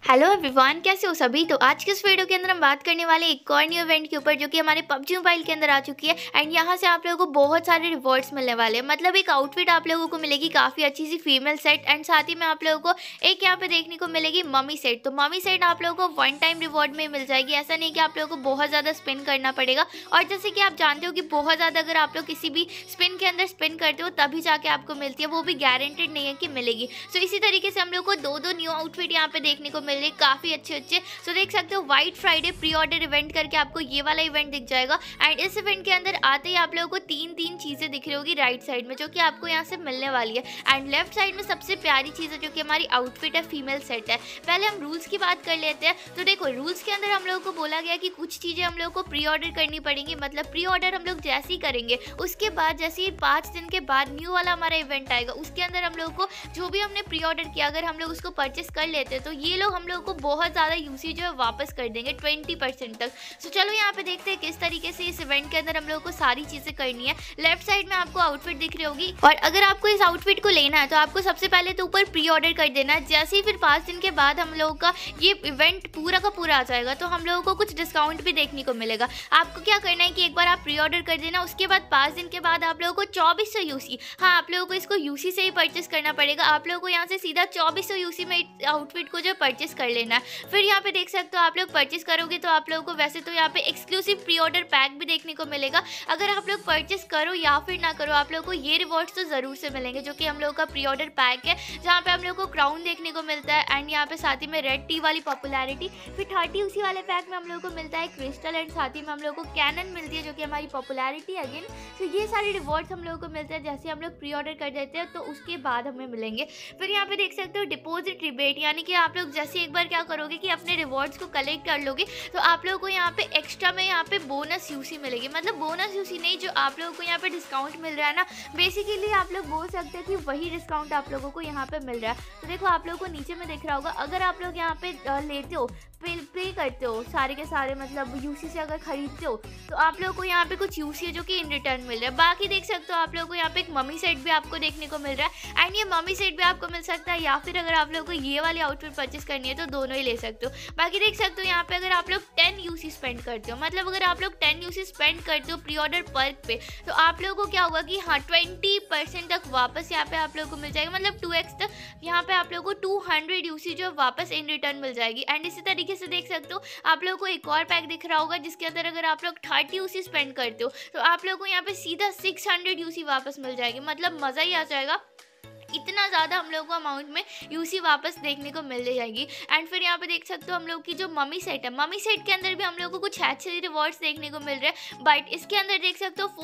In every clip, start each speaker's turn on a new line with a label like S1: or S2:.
S1: Hello everyone, कैसे हो सभी। तो आज के इस वीडियो के अंदर हम बात करने वाले एक और न्यू इवेंट के ऊपर जो कि हमारे पबजी मोबाइल के अंदर आ चुकी है। एंड यहाँ से आप लोगों को बहुत सारे रिवॉर्ड्स मिलने वाले हैं। मतलब एक आउटफिट आप लोगों को मिलेगी काफ़ी अच्छी सी फीमेल सेट, एंड साथ ही में आप लोगों को एक यहाँ पे देखने को मिलेगी मम्मी सेट। तो मम्मी सेट आप लोगों को वन टाइम रिवॉर्ड में मिल जाएगी। ऐसा नहीं कि आप लोगों को बहुत ज़्यादा स्पिन करना पड़ेगा। और जैसे कि आप जानते हो कि बहुत ज़्यादा अगर आप लोग किसी भी स्पिन के अंदर स्पिन करते हो तभी जाके आपको मिलती है, वो भी गारंटेड नहीं है कि मिलेगी। सो इसी तरीके से हम लोग को दो न्यू आउटफिट यहाँ पे देखने को मिल रही है, काफ़ी अच्छे। सो देख सकते हो white Friday pre order event करके आपको ये वाला इवेंट दिख जाएगा। एंड इस इवेंट के अंदर आते ही आप लोगों को तीन चीजें दिख रही होगी राइट साइड में, जो कि आपको यहाँ से मिलने वाली है। एंड लेफ्ट साइड में सबसे प्यारी चीज है जो कि हमारी आउटफिट है, फीमेल सेट है। पहले हम रूल्स की बात कर लेते हैं। तो देखो रूल्स के अंदर हम लोगों को बोला गया कि कुछ चीजें हम लोगों को प्री ऑर्डर करनी पड़ेंगी। मतलब प्री ऑर्डर हम लोग जैसे ही करेंगे उसके बाद जैसे ही 5 दिन के बाद न्यू वाला हमारा इवेंट आएगा, उसके अंदर हम लोगों को जो भी हमने प्री ऑर्डर किया अगर हम लोग उसको परचेस कर लेते हैं तो ये लोग हम लोगों को बहुत ज़्यादा यूसी जो है वापस कर देंगे 20% तक। सो चलो यहाँ पे देखते हैं किस तरीके से इस इवेंट के अंदर हम लोगों को सारी चीज़ें करनी है। लेफ्ट साइड में आपको आउटफिट दिख रही होगी, और अगर आपको इस आउटफिट को लेना है तो आपको सबसे पहले तो ऊपर प्री ऑर्डर कर देना है। जैसे ही फिर 5 दिन के बाद हम लोगों का ये इवेंट पूरा का पूरा आ जाएगा तो हम लोगों को कुछ डिस्काउंट भी देखने को मिलेगा। आपको क्या करना है कि एक बार आप प्री ऑर्डर कर देना, उसके बाद 5 दिन के बाद आप लोगों को 2400 यूसी, हाँ आप लोगों को इसको यूसी से ही परचेस करना पड़ेगा। आप लोगों को यहाँ से सीधा 2400 यूसी में आउटफिट को जो परचेस कर लेना है। फिर यहाँ पे देख सकते हो आप लोग परचेस करोगे तो आप लोगों को वैसे तो यहाँ पे एक्सक्लूसिव प्री ऑर्डर पैक भी देखने को मिलेगा। अगर आप लोग परचेस करो या फिर ना करो आप लोगों को ये रिवॉर्ड्स तो जरूर से मिलेंगे, जो कि हम लोगों का प्री ऑर्डर पैक है, जहाँ पे हम लोग को क्राउन देखने को मिलता है। एंड यहाँ पे साथ ही में रेड टी वाली पॉपुलैरिटी, फिर 30 उसी वाले पैक में हम लोगों को मिलता है क्रिस्टल, एंड साथ ही में हम लोग को कैनन मिलती है जो कि हमारी पॉपुलैरिटी अगेन। तो ये सारे रिवॉर्ड्स हम लोगों को मिलते हैं जैसे हम लोग प्री ऑर्डर कर देते हैं तो उसके बाद हमें मिलेंगे। फिर यहाँ पे देख सकते हो डिपॉजिट रिबेट, यानी कि आप लोग जैसे एक बार क्या करोगे कि अपने रिवॉर्ड्स को कलेक्ट कर लोगे तो आप लोगों को यहाँ पे एक्स्ट्रा में यहाँ पे बोनस यूसी मिलेगी। मतलब बोनस यूसी नहीं, जो आप लोगों को यहाँ पे डिस्काउंट मिल रहा है ना, बेसिकली आप लोग बोल सकते हैं कि वही डिस्काउंट आप लोगों को यहाँ पे मिल रहा है। तो देखो आप लोगों को नीचे में दिख रहा होगा, अगर आप लोग यहाँ पे लेते हो पे करते हो सारे के सारे, मतलब यूसी से अगर खरीदते हो तो आप लोगों को यहाँ पे कुछ यूसी है जो कि इन रिटर्न मिल रहा है। बाकी देख सकते हो आप लोगों को यहाँ पे एक मम्मी सेट भी आपको देखने को मिल रहा है। एंड ये मम्मी सेट भी आपको मिल सकता है, या फिर अगर आप लोगों को ये वाली आउटफिट परचेस करनी है तो दोनों ही ले सकते हो। बाकी देख सकते हो यहाँ पे अगर आप लोग 10 यूसी स्पेंड करते हो, मतलब अगर आप लोग 10 यूसी स्पेंड करते हो प्री ऑर्डर पर्क पे, तो आप लोगों को क्या होगा कि हाँ 20% तक वापस यहाँ पे आप लोगों को मिल जाएगा। मतलब 2x तक यहाँ पे आप लोगों को 200 यूसी जो वापस इन रिटर्न मिल जाएगी। एंड इसी तरीके से देख सकते हो आप लोगों को एक और पैक दिख रहा होगा जिसके अंदर अगर आप लोग 30 यूसी स्पेंड करते हो तो आप लोगों को यहाँ पे सीधा 600 यूसी वापस मिल जाएगी। मतलब मज़ा ही आ जाएगा, इतना ज़्यादा हम लोगों को अमाउंट में यूसी वापस देखने को मिल जाएगी। एंड फिर यहाँ पे देख सकते हो हम लोग की जो मम्मी सेट है, मम्मी सेट के अंदर भी हम लोग को कुछ अच्छे रिवॉर्ड्स देखने को मिल रहे हैं। बट इसके अंदर देख सकते हो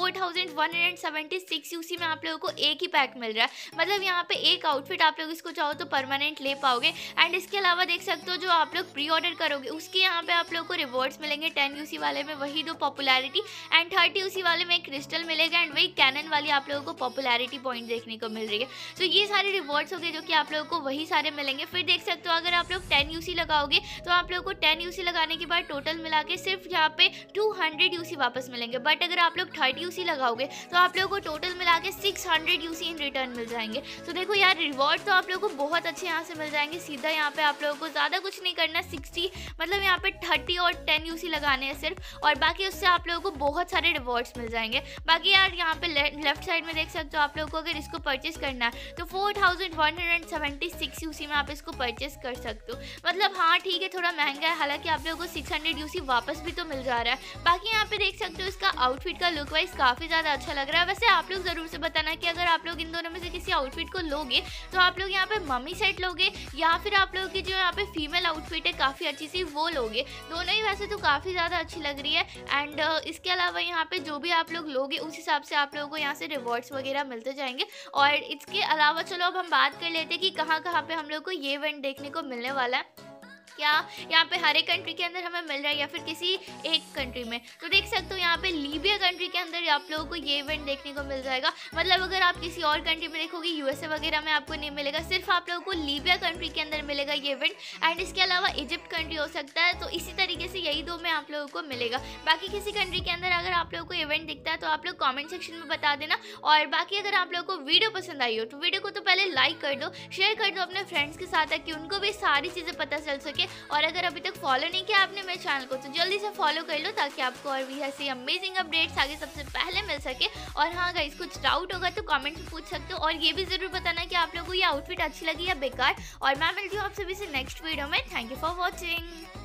S1: 4176 यूसी में आप लोगों को एक ही पैक मिल रहा है। मतलब यहाँ पे एक आउटफिट आप लोग इसको चाहो तो परमानेंट ले पाओगे। एंड इसके अलावा देख सकते हो जो आप लोग प्री ऑर्डर करोगे उसके यहाँ पे आप लोग को रिवॉर्ड्स मिलेंगे। 10 यूसी वाले में वही दो पॉपुलैरिटी, एंड 30 यूसी वाले में क्रिस्टल मिलेगा, एंड वही कैनन वाली आप लोगों को पॉपुलैरिटी पॉइंट देखने को मिल रही है। तो ये सारे रिवॉर्ड्स हो गए जो कि आप लोगों को वही सारे मिलेंगे। फिर देख सकते हो अगर आप लोग 10 यूसी लगाओगे तो आप लोगों को 10 यूसी लगाने के बाद टोटल मिला के सिर्फ यहाँ पे 200 यूसी वापस मिलेंगे। बट अगर आप लोग 30 यूसी लगाओगे तो आप लोगों को टोटल मिला के 600 यूसी इन रिटर्न मिल जाएंगे। तो देखो यार रिवॉर्ड तो आप लोगों को बहुत अच्छे यहाँ से मिल जाएंगे। सीधा यहाँ पे आप लोगों को ज़्यादा कुछ नहीं करना, 60 मतलब यहाँ पे 30 और 10 यूसी लगाने हैं सिर्फ, और बाकी उससे आप लोगों को बहुत सारे रिवॉर्ड्स मिल जाएंगे। बाकी यार यहाँ पे लेफ्ट साइड में देख सकते हो आप लोगों को अगर इसको परचेस करना है तो 4176 यूसी में आप इसको परचेस कर सकते हो। मतलब हाँ ठीक है थोड़ा महंगा है, हालांकि आप लोगों को 600 यूसी वापस भी तो मिल जा रहा है। बाकी यहाँ पे देख सकते हो इसका आउटफिट का लुक वाइज काफ़ी ज़्यादा अच्छा लग रहा है। वैसे आप लोग ज़रूर से बताना कि अगर आप लोग इन दोनों में से किसी आउटफिट को लोगे तो आप लोग यहाँ पे मम्मी सेट लोगे या फिर आप लोगों की जो यहाँ पे फीमेल आउटफिट है काफ़ी अच्छी सी वो लोगे। दोनों ही वैसे तो काफ़ी ज़्यादा अच्छी लग रही है। एंड इसके अलावा यहाँ पे जो भी आप लोग लोगे उस हिसाब से आप लोगों को यहाँ से रिवॉर्ड्स वगैरह मिलते जाएंगे। और इसके अलावा चलो अब हम बात कर लेते हैं कि कहाँ कहाँ पे हम लोग को ये इवेंट देखने को मिलने वाला है। क्या यहाँ पे हर एक कंट्री के अंदर हमें मिल रहा है या फिर किसी एक कंट्री में। तो देख सकते हो यहाँ पे लीबिया कंट्री के अंदर आप लोगों को ये इवेंट देखने को मिल जाएगा। मतलब अगर आप किसी और कंट्री में देखोगे यूएसए वगैरह में आपको नहीं मिलेगा, सिर्फ आप लोगों को लीबिया कंट्री के अंदर मिलेगा ये इवेंट। एंड इसके अलावा इजिप्ट कंट्री हो सकता है, तो इसी तरीके से यही दो में आप लोगों को मिलेगा। बाकी किसी कंट्री के अंदर अगर आप लोगों को इवेंट दिखता है तो आप लोग कॉमेंट सेक्शन में बता देना। और बाकी अगर आप लोगों को वीडियो पसंद आई हो तो वीडियो को तो पहले लाइक कर दो, शेयर कर दो अपने फ्रेंड्स के साथ ताकि उनको भी सारी चीज़ें पता चल सके। और अगर अभी तक फॉलो नहीं किया आपने मेरे चैनल को तो जल्दी से फॉलो कर लो, ताकि आपको और भी ऐसी अमेजिंग अपडेट्स आगे सबसे पहले मिल सके। और हाँ गाइस, कुछ डाउट होगा तो कमेंट में पूछ सकते हो, और ये भी जरूर बताना कि आप लोगों को ये आउटफिट अच्छी लगी या बेकार। और मैं मिलती हूँ आप सभी से नेक्स्ट वीडियो में। Thank you for watching.